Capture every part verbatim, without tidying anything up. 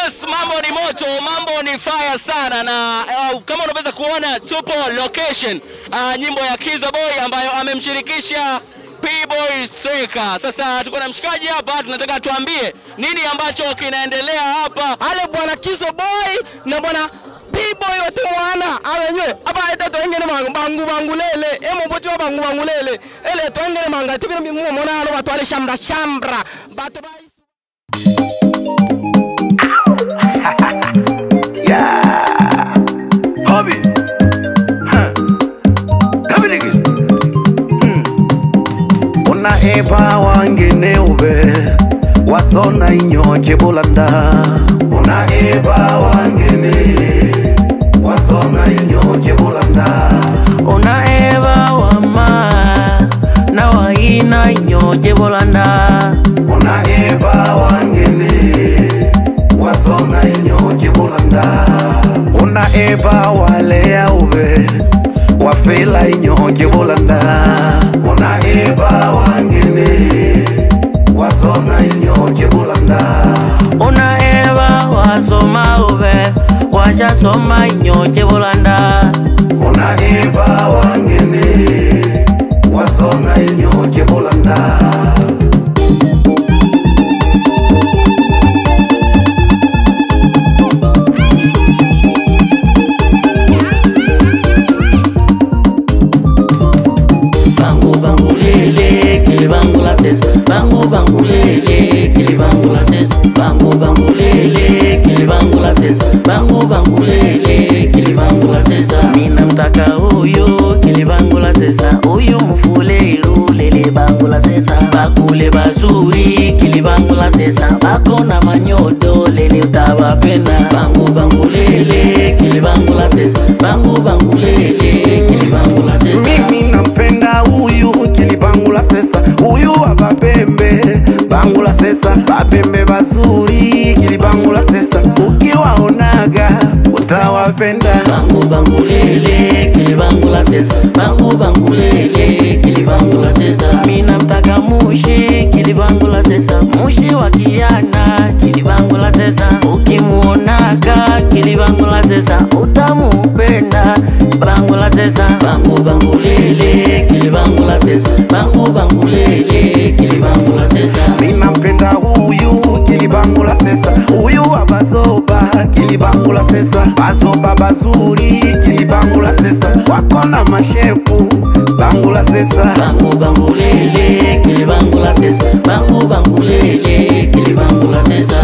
Yes, mambo ni moto, mambo ni fire sana na uh, kama unaweza kuona tupo location uh, nyimbo ya Kizo Boy ambayo amemshirikisha P-Boy Striker. Sasa tuko na mshikaji hapa, tunataka tuambie nini ambacho kinaendelea hapa. Ale bwana Kizo Boy na bwana P-Boy wote wana awenyewe hapa ita toengene bangu bangu lele emo boti wa bangu bangu lele ele toengene manga tibira mimu mona alo batwale shambra shambra bato ba yeah hobby huh Dominic hmm ona eba wangene ube wasona inyoke bulanda ona eba wangene wasona inyoke bulanda ona eba wama na waina inyoke bulanda ona eba wangene wasona inyoke bulanda ona eba walea ube wafela inyoke bulanda ona eba wangene wasona inyoke bulanda ona eba wasoma ube washa soma inyoke bulanda ona eba wangene wasona inyoke bulanda Bangu bangu lele kili bangu la ses bangu bangu lele kili bangu la ses bangu bangu lele kili bangu la ses mina mtaka huyo kili bangu la ses huyo mfuleiru lele bangu la ses bakule bazuri kili bangu la ses bako na manyodo lele utawapenda bangu bangu lele kili bangu la ses bangu bangu lele kili bangu la ses mimi nampenda huyu kili bangu la ses huyu wababembe bangu la sesa babembe bazuri kili bangu la sesa ukiwaonaga utawapenda bangu bangu lele kili bangu la sesa bangu bangu lele kili bangu la sesa mina mtaka mushi kili bangu la sesa mushi wa kiana kili bangu la sesa ukimuonaga kili bangu la sesa utamupenda bangu la sesa bangu bangu lele kili bangu la sesa bangu bangu lele kili bangu la sesa mina mpenda huyu kili bangu la sesa huyu wabazoba kili bangu la sesa bazoba bazuri kili bangu la sesa wako na mashepu bangu la sesa bangu bangu lele kili bangu la sesa bangu bangu lele kili bangu la sesa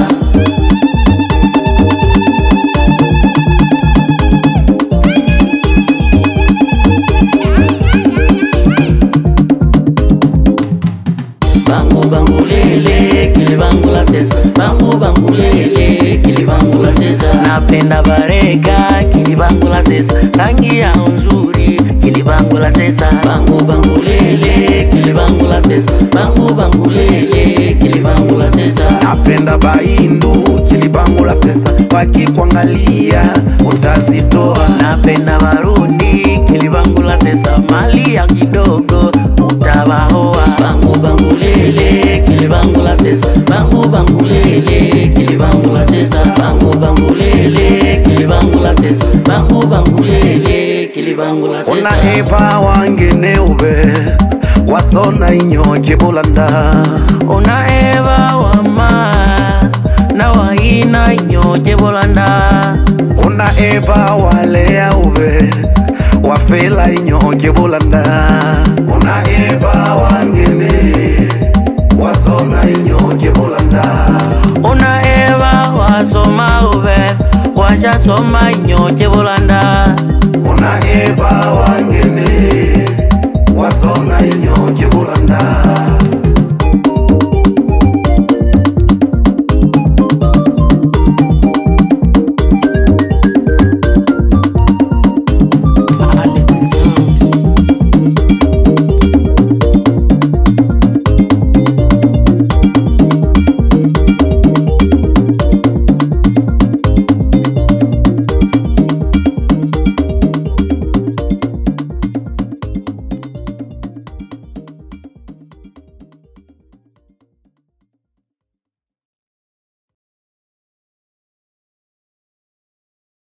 bangu bangu lele kili bangu la sesa bangu bangu lele kili bangu la sesa napenda barega kili bangu la sesa rangi ya nzuri kili bangu la sesa bangu bangu lele kili bangu la sesa bangu bangu lele kili bangu la sesa napenda baindu kili bangu la sesa wakikuangalia utazitoa napenda marundi kili bangu la sesa mali ya kidogo utabahoa bangu bangu lele kili bangu la sesa bangu bangu lele kili bangu la sesa bangu bangu lele kili bangu la sesa bangu bangu lele kili bangu la sesa ona eba wangene ube wasona inyoke bulanda ona eba wama na waina inyoke bulanda ona eba walea ube wafela inyoke bulanda ona eba wangene wasona inyoke bulanda ona eba wasoma ube washa soma inyoke bulanda ona eba wangene wasona inyoke bulanda